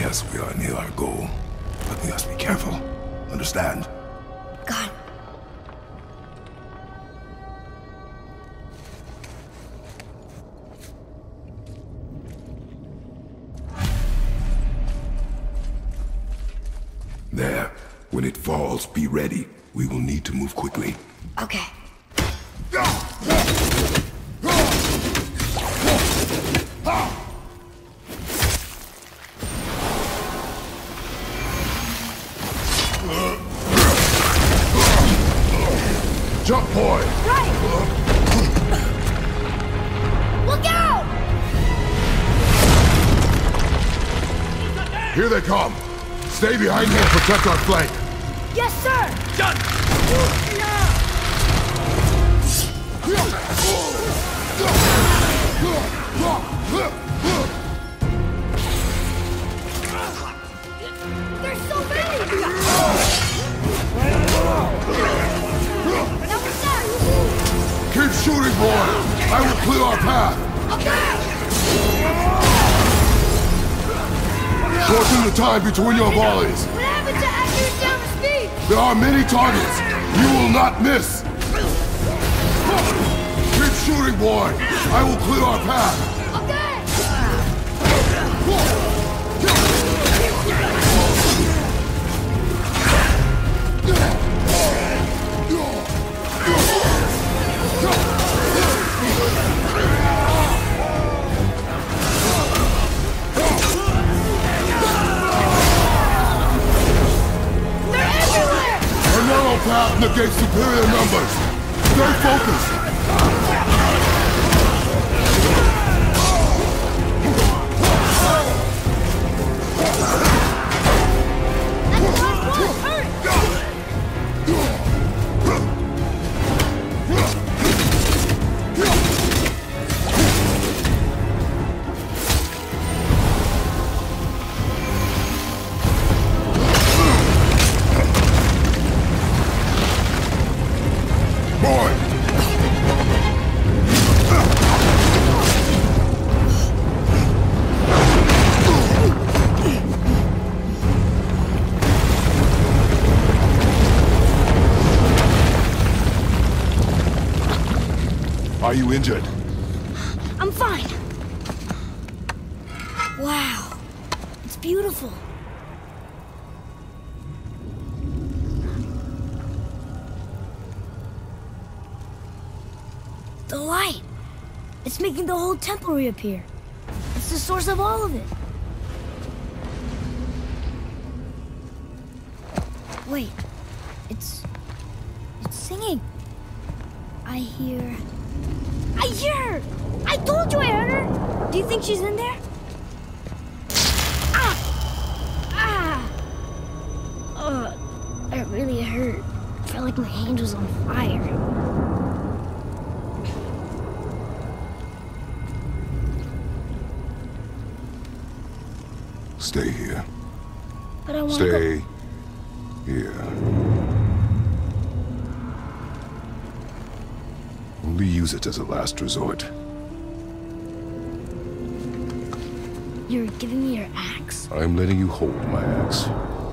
Yes, we are near our goal, but we must be careful. Understand? Got it. There. When it falls, be ready. We will need to move quickly. Okay. Jump point! Right! Look out! Here they come! Stay behind me and protect our flank! Yes, sir! Done! There's so many! Keep shooting, boy! I will clear our path! Okay! Shorten the time between your volleys! What happened to Atreus down the speed? There are many targets! You will not miss! Keep shooting, boy! I will clear our path! Okay! Path negates superior numbers. Stay focused. Are you injured? I'm fine. Wow. It's beautiful. The light. It's making the whole temple reappear. It's the source of all of it. Wait. It's singing. I hear her! I told you I heard her! Do you think she's in there? Ah! Ah! That really hurt. I felt like my hand was on fire. Stay here. But I want to Stay here. Only use it as a last resort. You're giving me your axe? I'm letting you hold my axe.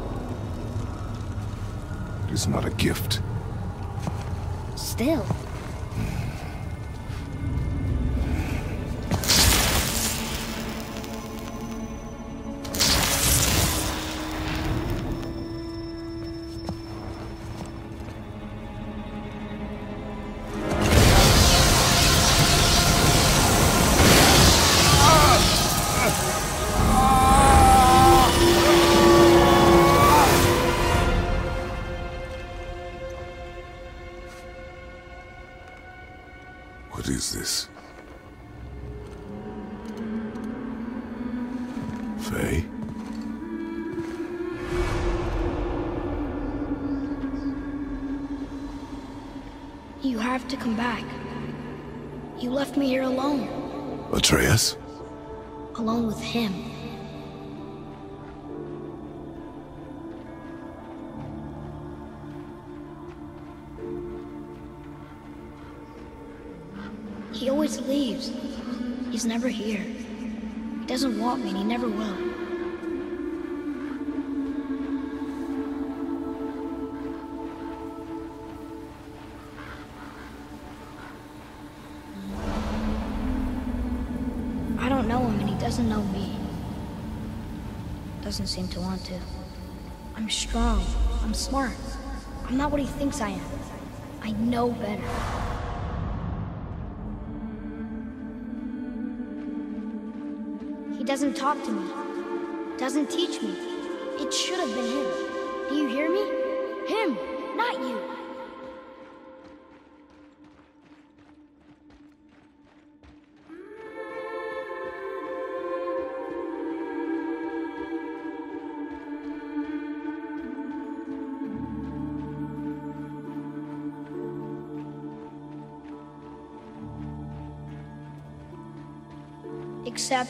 It is not a gift. Still. What is this? Faye? You have to come back. You left me here alone. Atreus? Alone with him. He always leaves. He's never here. He doesn't want me and he never will. I don't know him and he doesn't know me. Doesn't seem to want to. I'm strong. I'm smart. I'm not what he thinks I am. I know better. He doesn't talk to me. Doesn't teach me. It should have been him. Do you hear me? Him, not you. Except,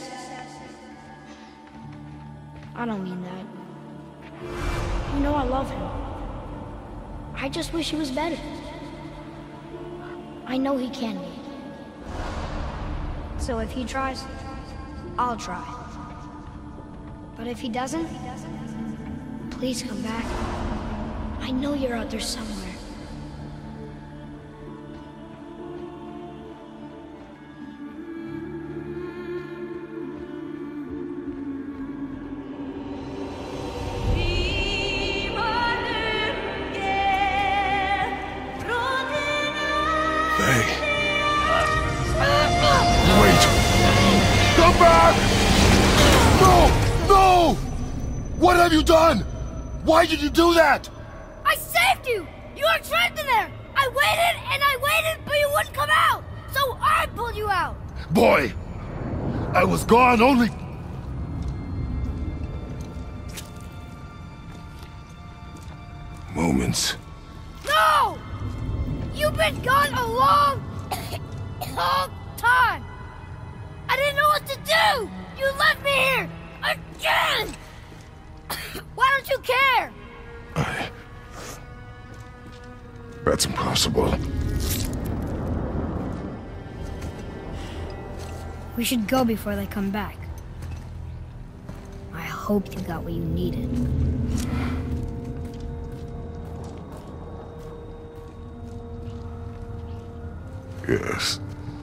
I don't mean that. You know I love him. I just wish he was better. I know he can be. So if he tries, I'll try. But if he doesn't, please come back. I know you're out there somewhere. What have you done? Why did you do that? I saved you! You were trapped in there! I waited, but you wouldn't come out! So I pulled you out! Boy, I was gone only... moments. No! You've been gone a long, long time! I didn't know what to do! You left me here! Again! Why don't you care? That's impossible. We should go before they come back. I hope you got what you needed. Yes.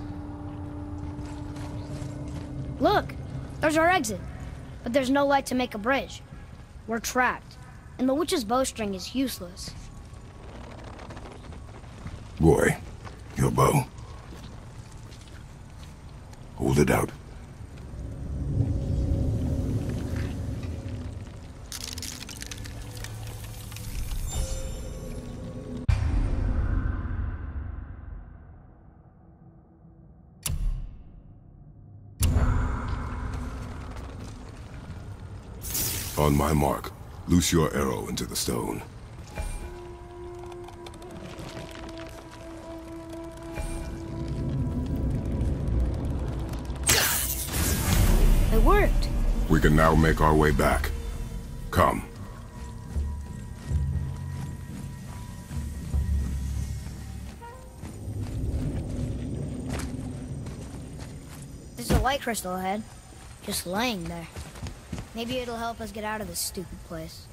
Look, there's our exit. But there's no light to make a bridge. We're trapped, and the witch's bowstring is useless. Boy, your bow. Hold it out. On my mark, loose your arrow into the stone. It worked. We can now make our way back. Come. There's a light crystal ahead, just laying there. Maybe it'll help us get out of this stupid place.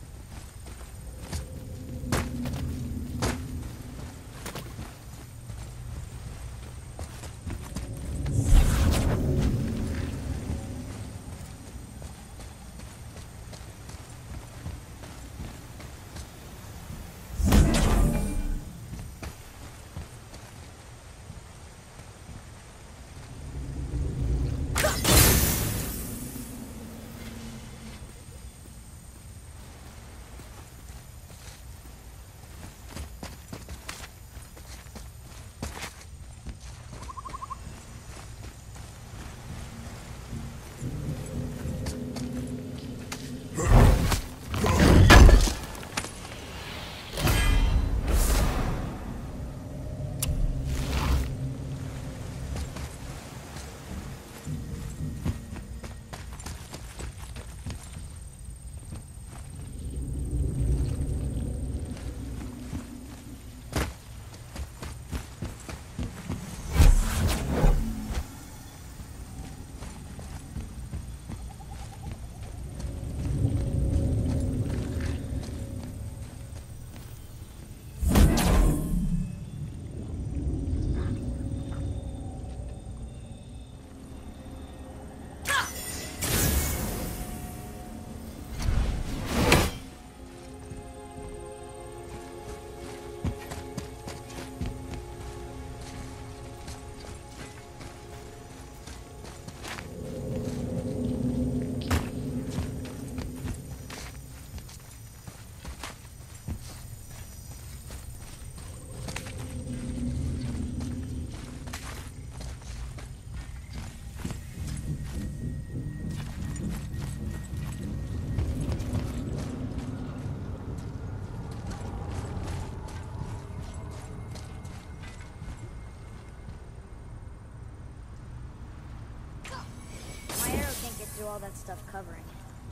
arrow can't get through all that stuff covering.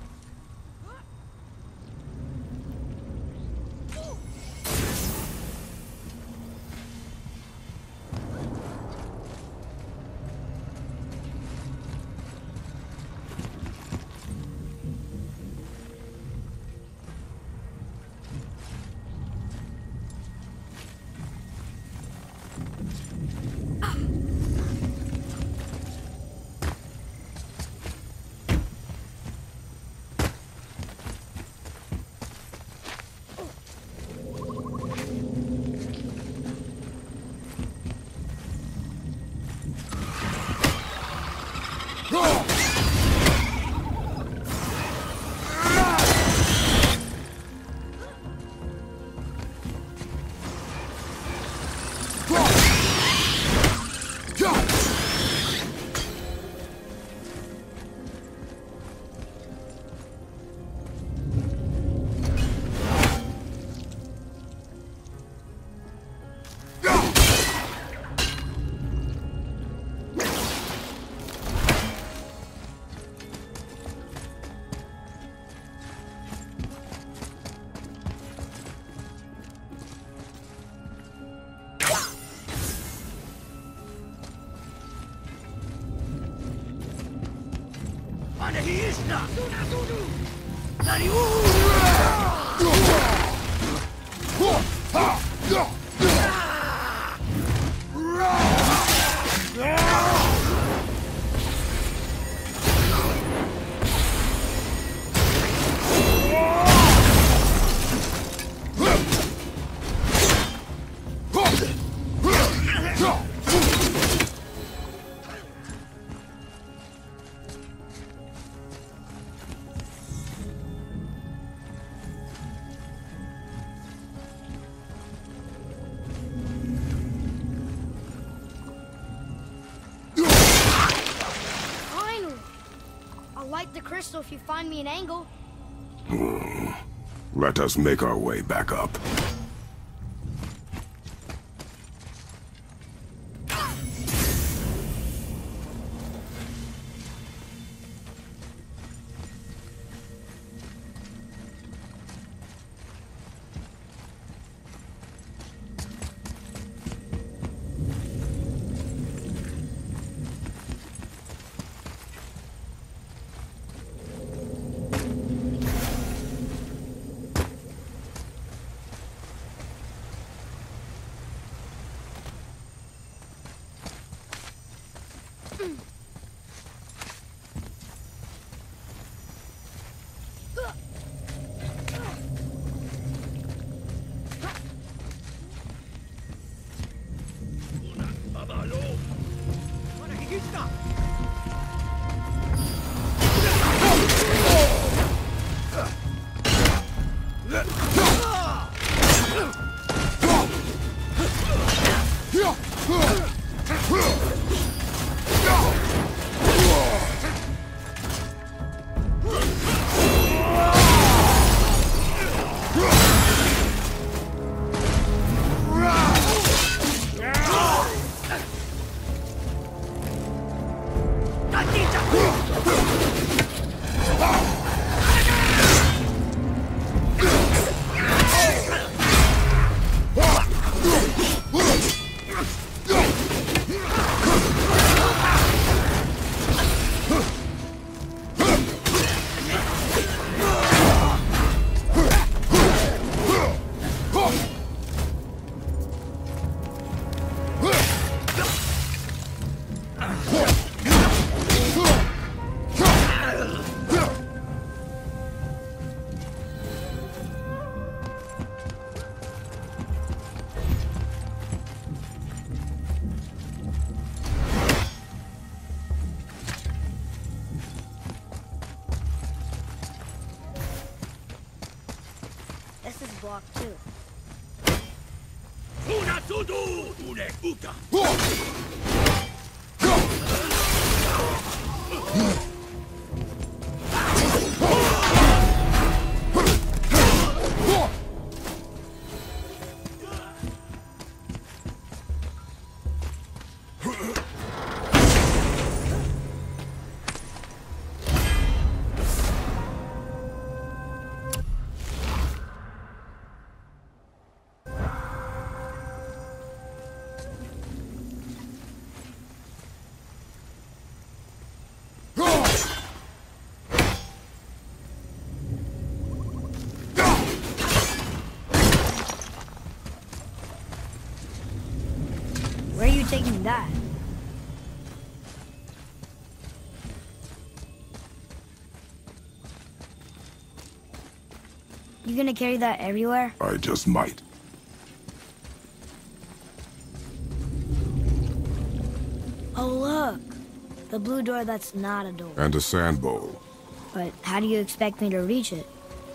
So if you find me an angle. Let us make our way back up. block too. taking that? You gonna carry that everywhere? I just might. Oh, look. The blue door that's not a door. And a sand bowl. But how do you expect me to reach it?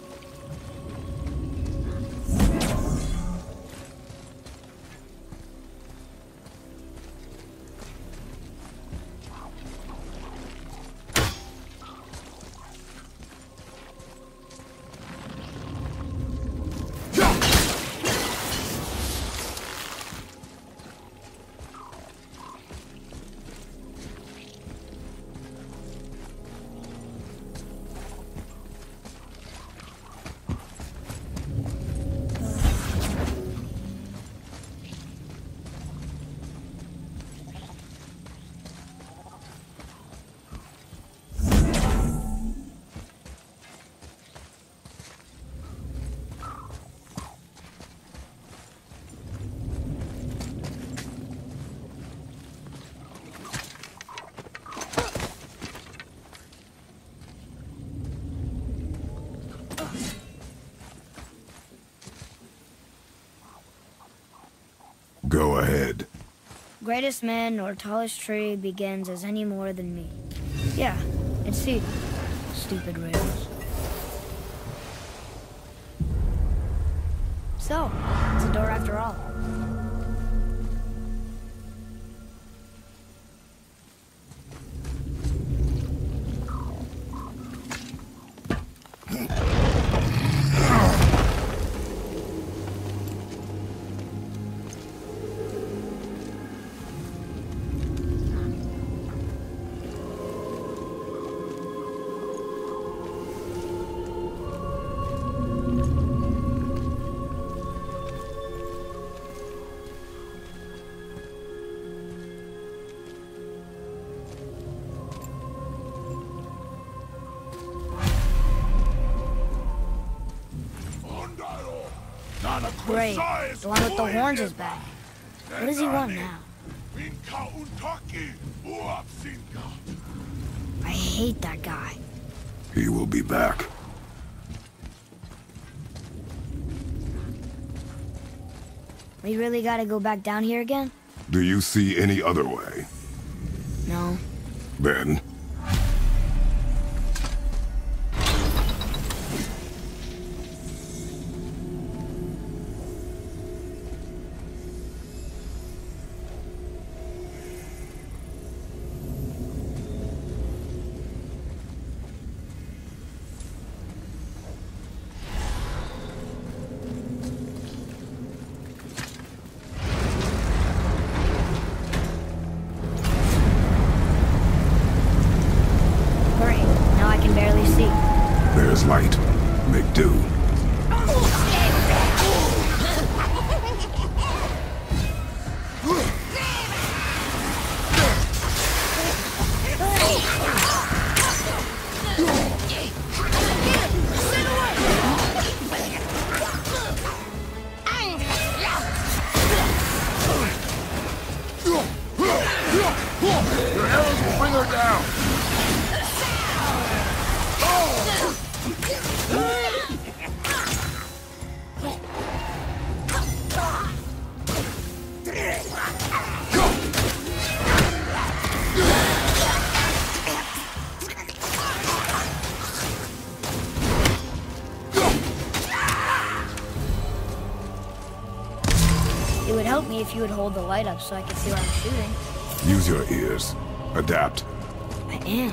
Go ahead. Greatest man or tallest tree begins as any more than me. Yeah, it's see. Stupid rails. So, it's a door after all. Great. The one with the horns is back. What does he want now? I hate that guy. He will be back. We really gotta go back down here again? Do you see any other way? No. Then... There's light. Make do. Your arrows will bring her down. It would help me if you would hold the light up so I could see where I'm shooting. Use your ears. Adapt. I am.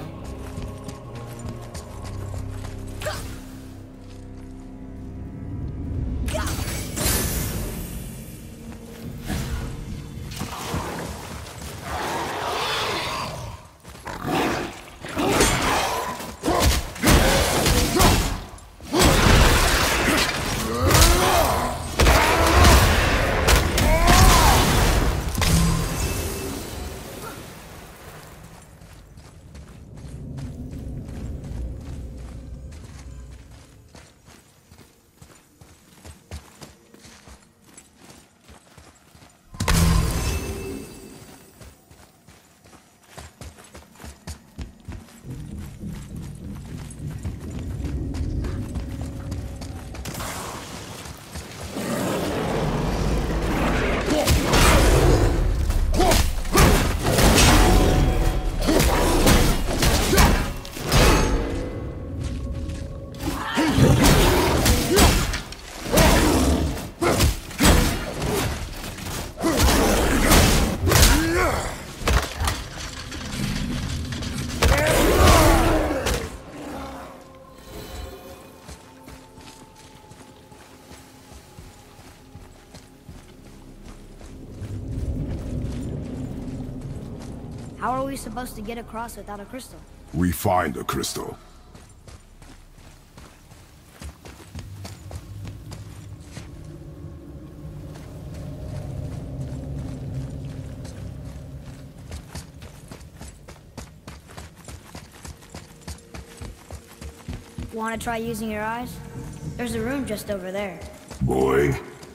supposed to get across without a crystal? We find a crystal. Want to try using your eyes? There's a room just over there. Boy.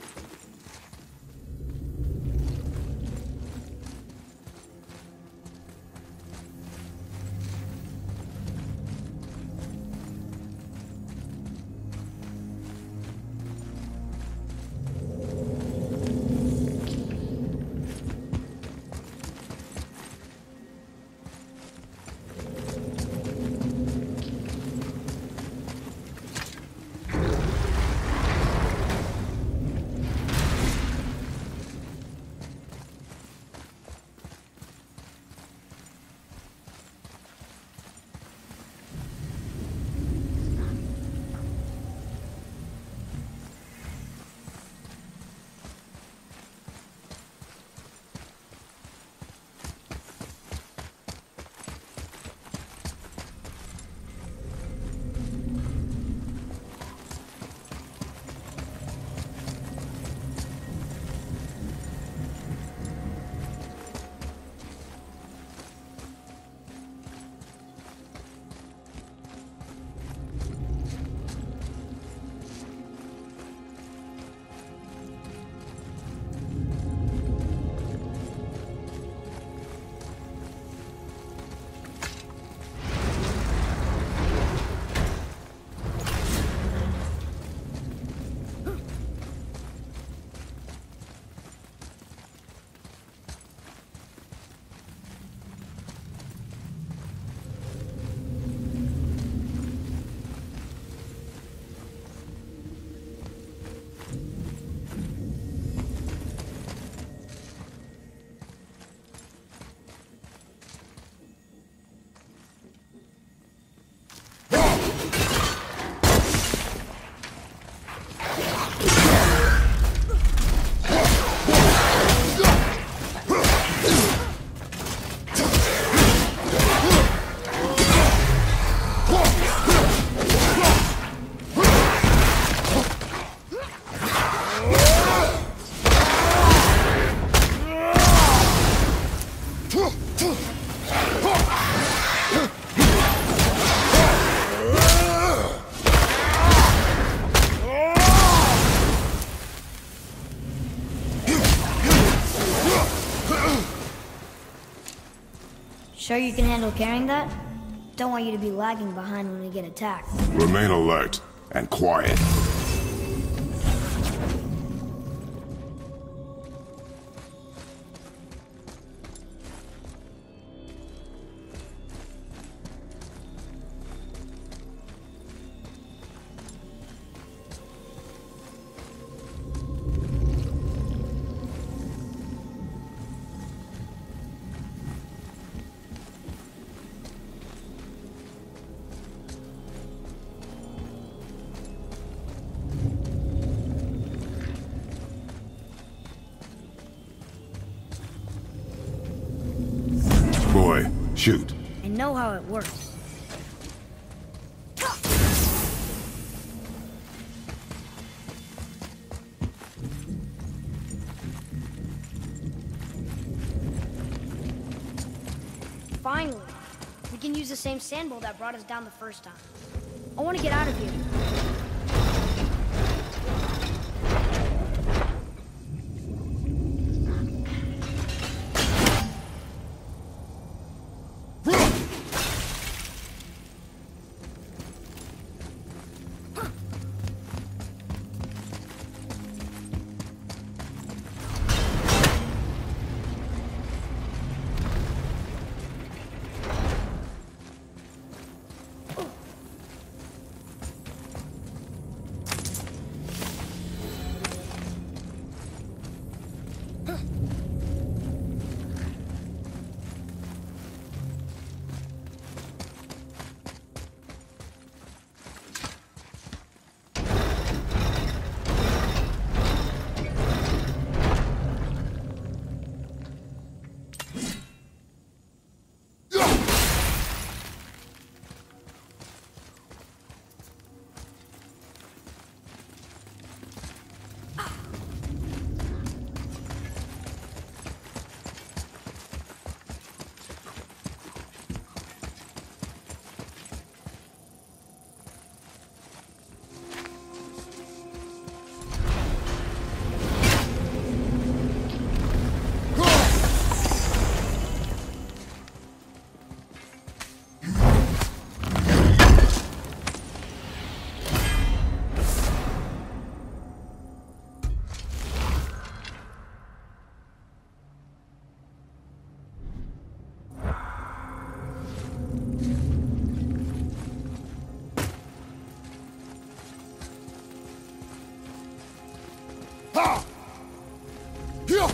Sure you can handle carrying that? Don't want you to be lagging behind when we get attacked. Remain alert and quiet. Boy, shoot. I know how it works. Finally, we can use the same sand bowl that brought us down the first time. I want to get out of here. Ha! Here!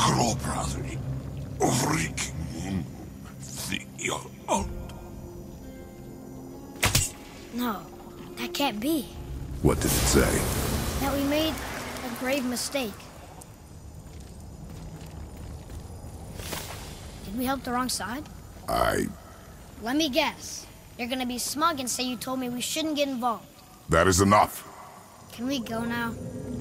No, that can't be. What did it say? That we made a grave mistake. Did we help the wrong side? Let me guess. You're gonna be smug and say you told me we shouldn't get involved. That is enough. Can we go now?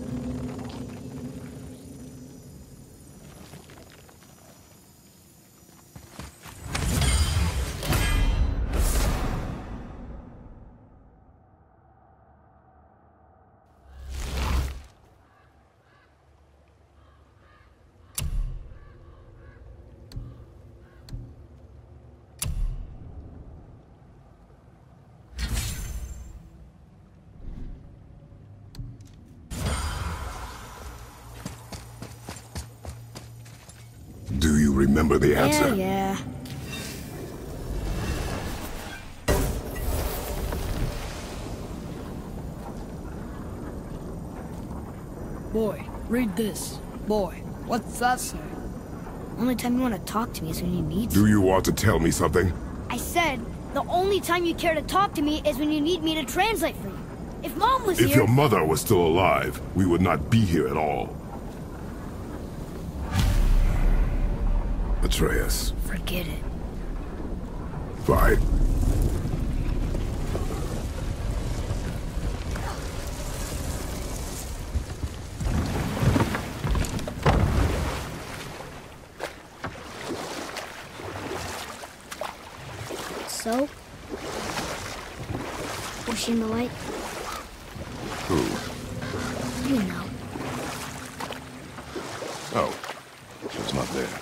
Do you remember the answer? Yeah. Boy, read this. Boy, what's that say? Only time you want to talk to me is when you need to. Do you want to tell me something? I said, the only time you care to talk to me is when you need me to translate for you. If Mom was here... If your mother was still alive, we would not be here at all. Atreus. Forget it. Fine. So? Was she in the light? Who? You know. Oh. She was not there.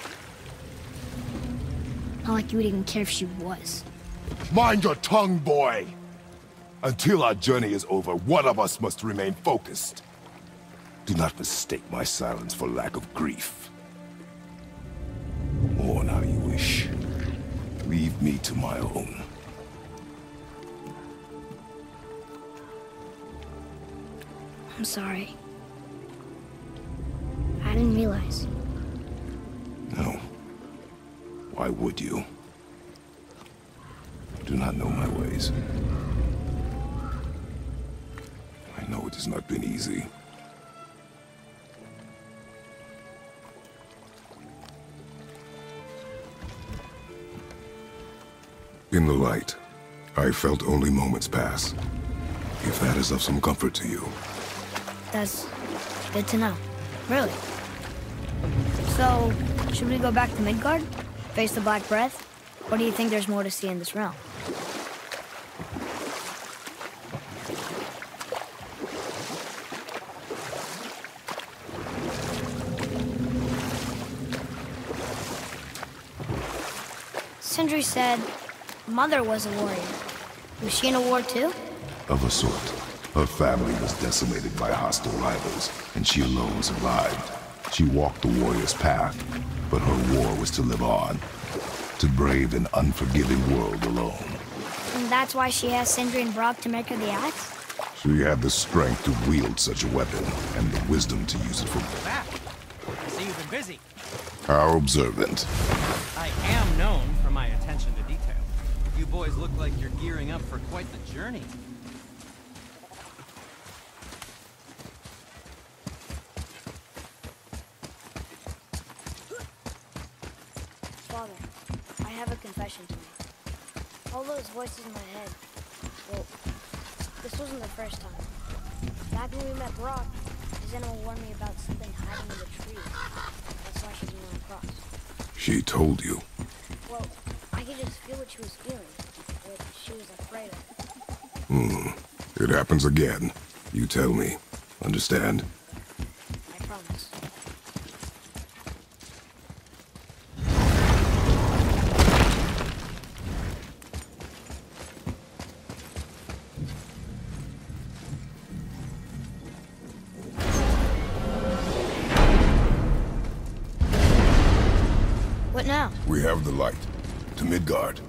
Not like you would even care if she was. Mind your tongue, boy! Until our journey is over, one of us must remain focused. Do not mistake my silence for lack of grief. Mourn how you wish. Leave me to my own. I'm sorry. I didn't realize. No. Why would you? You do not know my ways. I know it has not been easy. In the light, I felt only moments pass. If that is of some comfort to you. That's good to know. Really. So, should we go back to Midgard? Face the Black Breath? Or do you think there's more to see in this realm? Sindri said Mother was a warrior. Was she in a war too? Of a sort. Her family was decimated by hostile rivals, and she alone survived. She walked the warrior's path, but her war was to live on. To brave an unforgiving world alone. And that's why she has Sindri and Brock to make her the axe? She had the strength to wield such a weapon, and the wisdom to use it for... Back. I see you've been busy. How observant. I am known for my attention to detail. You boys look like you're gearing up for quite the journey. Father, I have a confession to make. All those voices in my head, well, this wasn't the first time. Back when we met Brock, his animal warned me about something hiding in the tree. That's why she didn't want to cross. She told you. Well, I could just feel what she was feeling, what she was afraid of. It happens again. You tell me. Understand? I promise. What now? We have the light. To Midgard.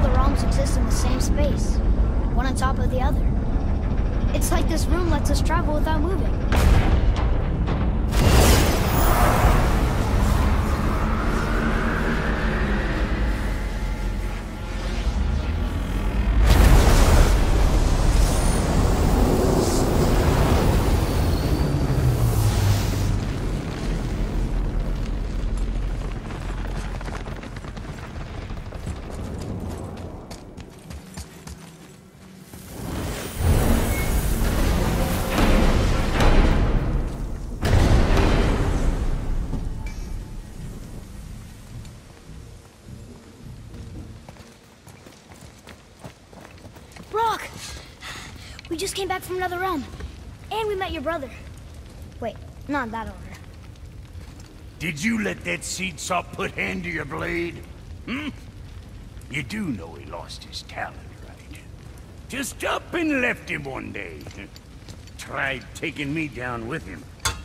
all the realms exist in the same space, one on top of the other. It's like this room lets us travel without moving. We just came back from another realm. And we met your brother. Wait, not in that order. Did you let that seed sop put hand to your blade? Hmm? You do know he lost his talent, right? Just up and left him one day. Tried taking me down with him.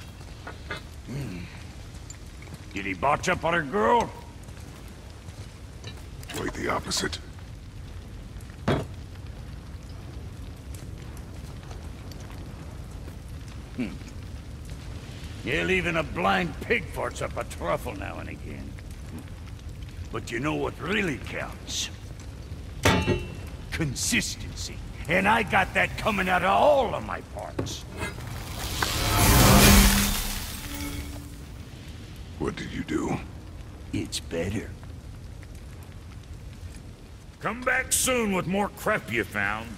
Did he botch up on a girl? Quite the opposite. Yeah, even a blind pig farts up a truffle now and again. But you know what really counts? Consistency. And I got that coming out of all of my parts. What did you do? It's better. Come back soon with more crap you found.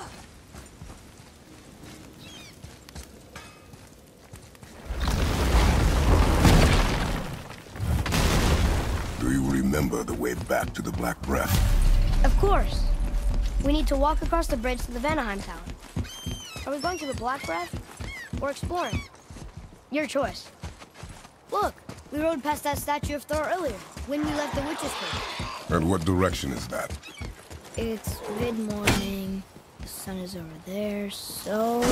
Do you remember the way back to the Black Breath? Of course. We need to walk across the bridge to the Vanaheim Tower. Are we going to the Black Breath or exploring? Your choice. Look, we rode past that statue of Thor earlier, when we left the Witch's Cave. And what direction is that? It's mid-morning, the sun is over there, so...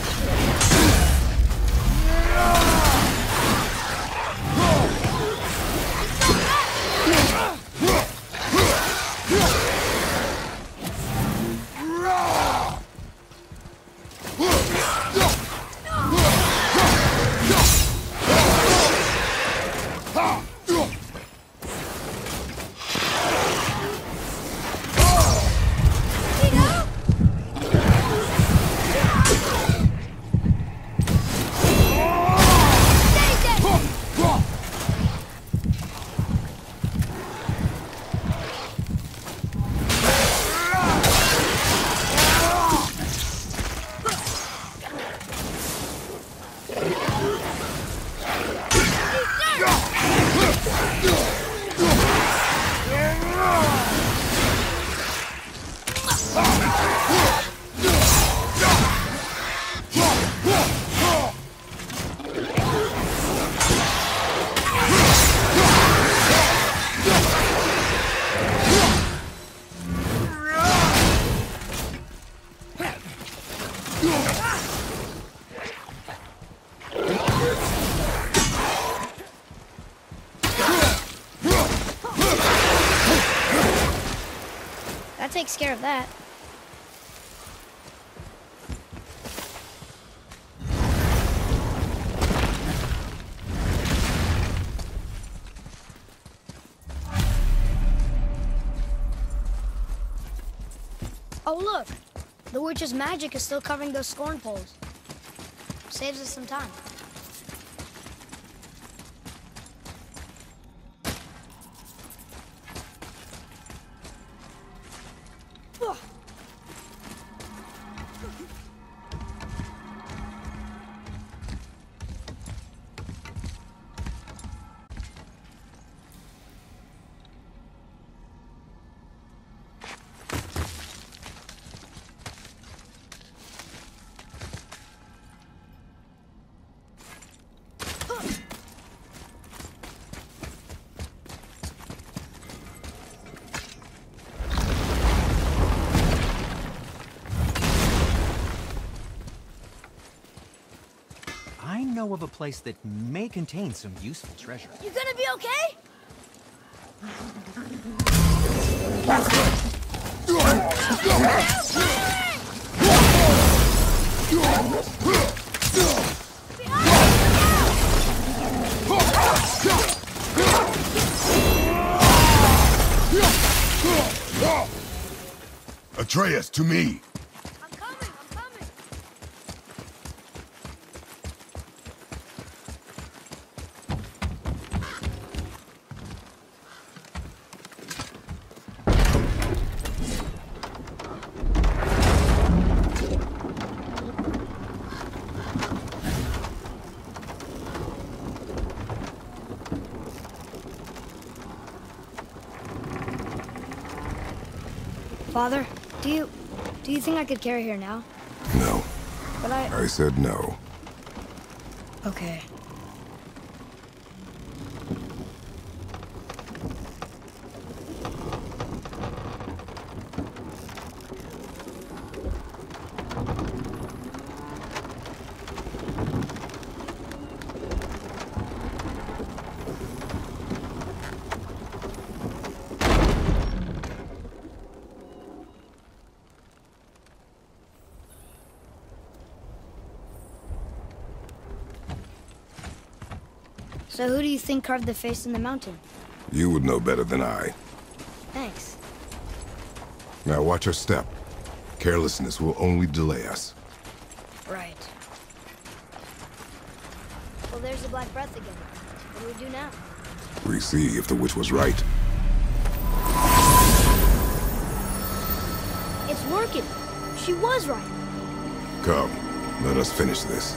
That takes care of that. Oh, look! The witch's magic is still covering those scorn poles. Saves us some time. I know of a place that may contain some useful treasure. You gonna be okay? Atreus, to me! I'm coming! Father, do you think I could carry her now? No. But I said no. Okay. So who do you think carved the face in the mountain? You would know better than I. Thanks. Now watch your step. Carelessness will only delay us. Right. Well, there's the Black Breath again. What do we do now? We see if the witch was right. It's working! She was right! Come, let us finish this.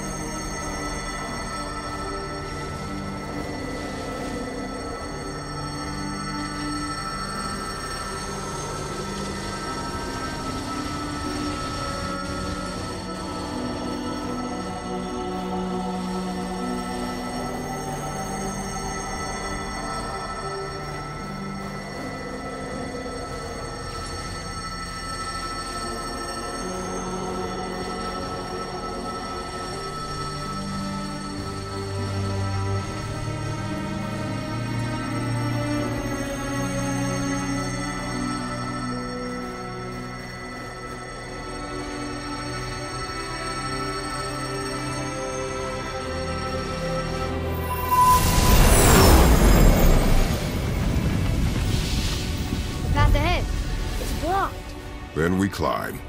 Then we climb.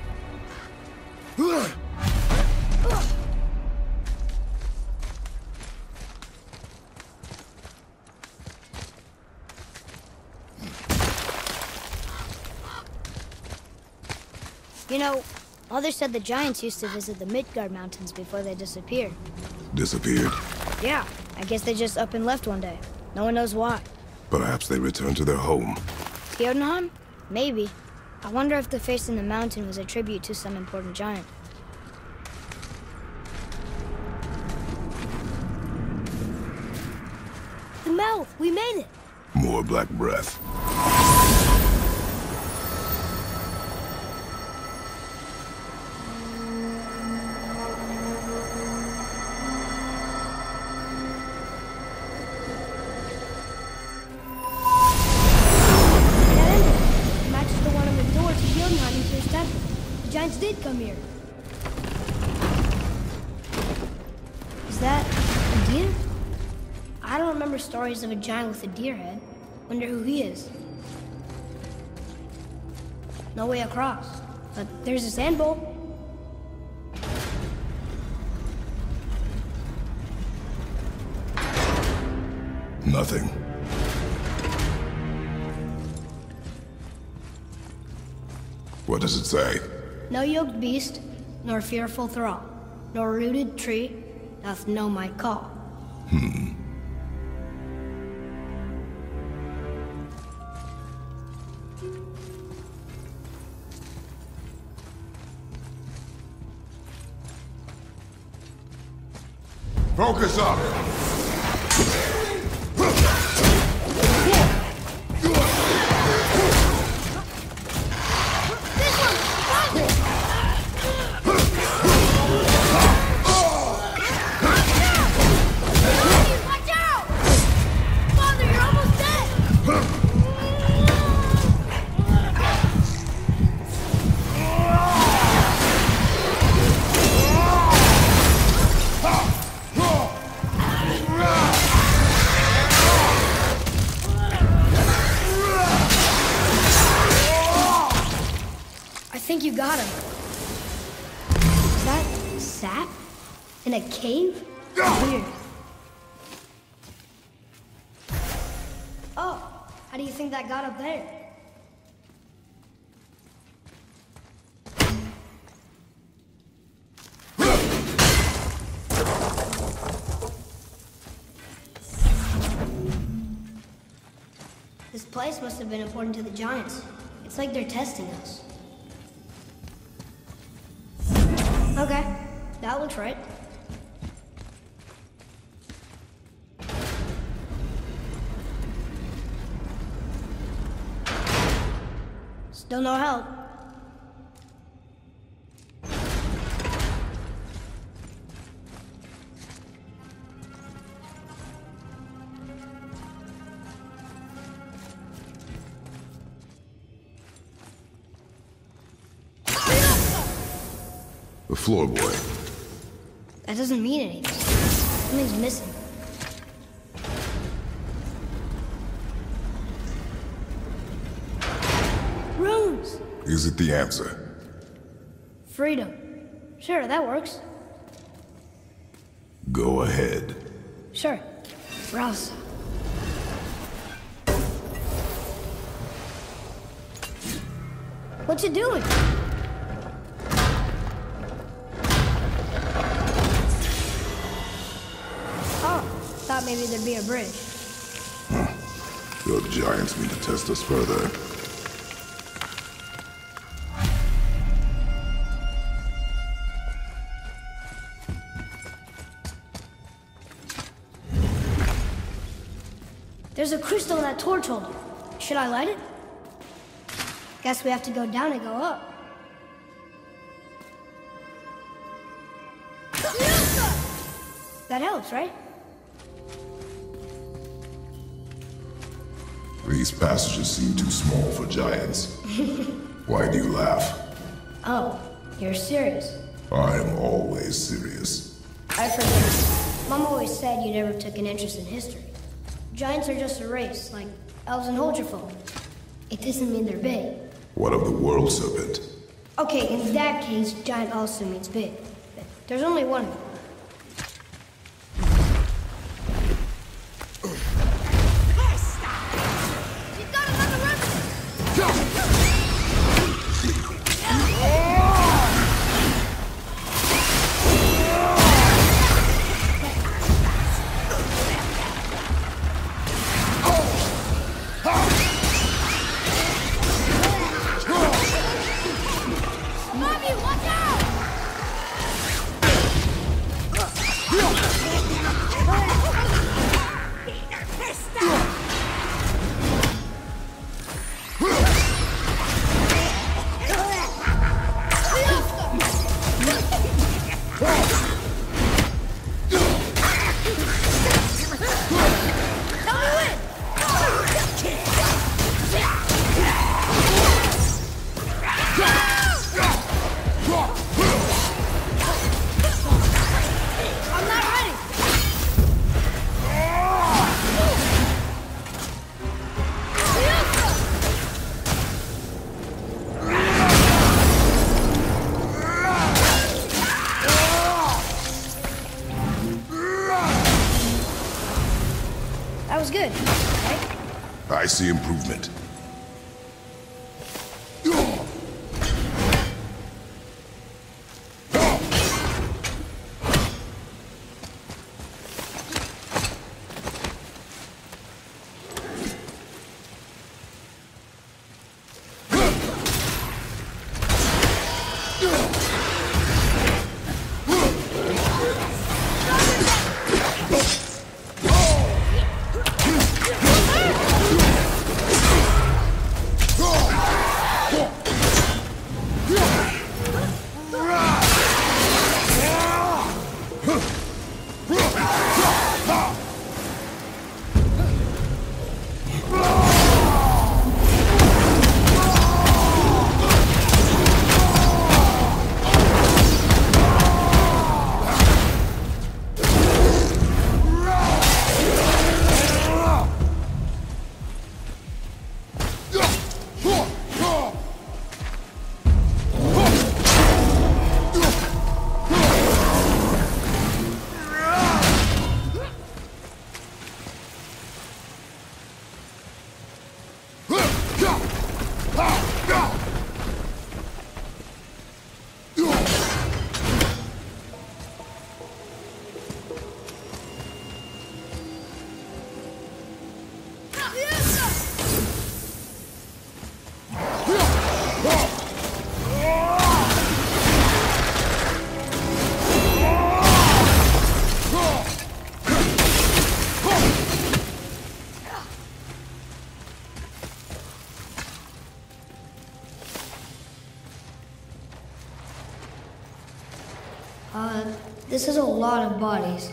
You know, Mother said the giants used to visit the Midgard Mountains before they disappeared. Disappeared? Yeah, I guess they just up and left one day. No one knows why. Perhaps they returned to their home. Jotunheim? Maybe. I wonder if the face in the mountain was a tribute to some important giant. The mouth! We made it! More black breath. Giants did come here. Is that a deer? I don't remember stories of a giant with a deer head. Wonder who he is. No way across. But there's a sand bowl. Nothing. What does it say? No yoked beast, nor fearful thrall, nor rooted tree doth know my call. Focus up! think you got him. Is that sap? In a cave? Weird. Oh, how do you think that got up there? This place must have been important to the giants. It's like they're testing us. Okay, that looks right. Still no help. The floorboy. That doesn't mean anything. Something's missing. Runes! Is it the answer? Freedom. Sure, that works. Go ahead. Sure. Rouse. What's it doing? Oh, thought maybe there'd be a bridge. The giants need to test us further. There's a crystal in that torch holder. Should I light it? Guess we have to go down and go up. That helps, right? These passages seem too small for giants. Why do you laugh? Oh, you're serious. I'm always serious. I forget. Mom always said you never took an interest in history. Giants are just a race, like elves and Holgerfolk. It doesn't mean they're big. What of the world serpent? Okay, in that case, giant also means big. There's only one. She's got another remnant! Mommy, watch out! I'm not ready. That was good, right? I see improvement. This is a lot of bodies.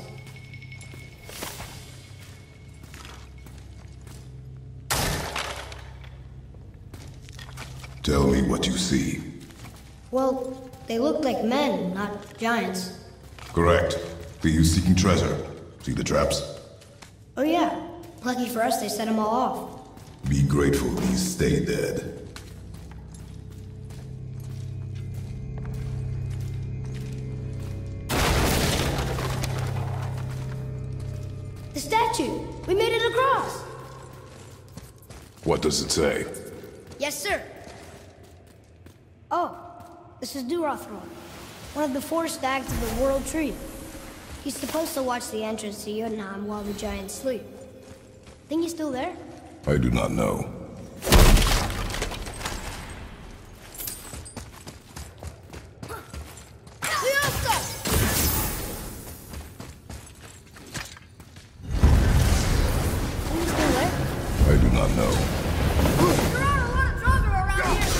Tell me what you see. Well, they look like men, not giants. Correct. Thieves seeking treasure. See the traps? Oh yeah. Lucky for us, they set them all off. Be grateful these stay dead. The statue! We made it across! What does it say? Yes, sir. Oh, this is Durothron, one of the 4 stags of the World Tree. He's supposed to watch the entrance to Jotunheim while the giants sleep. Think he's still there? I do not know. I do not know. There are a lot of treasure around here.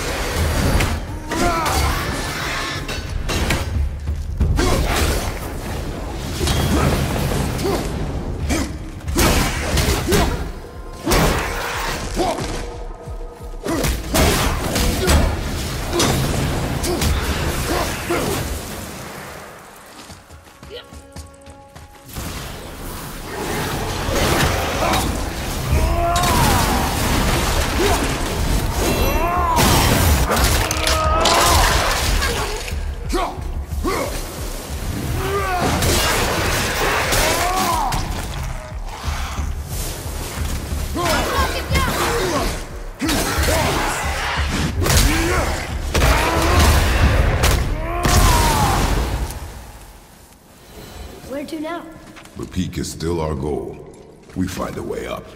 Where to now? The peak is still our goal. We find a way up.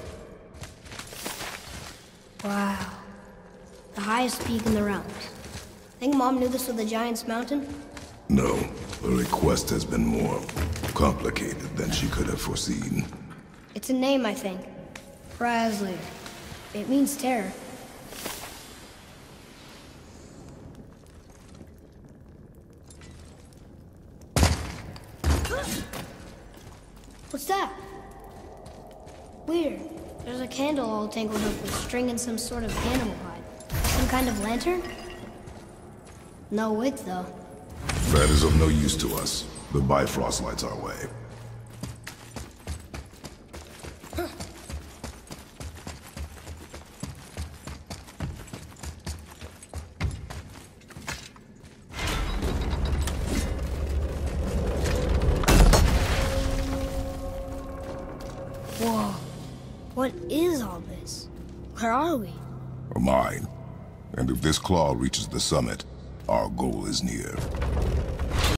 Wow. The highest peak in the realms. Think Mom knew this was the Giant's Mountain? No, the request has been more complicated than she could have foreseen. It's a name, I think. Prasley. It means terror. What's that? Weird. There's a candle all tangled up with string and some sort of animal hide. Some kind of lantern? No wick, though. That is of no use to us. The Bifrost lights our way. Whoa. What is all this? Where are we? A mine. And if this claw reaches the summit, our goal is near.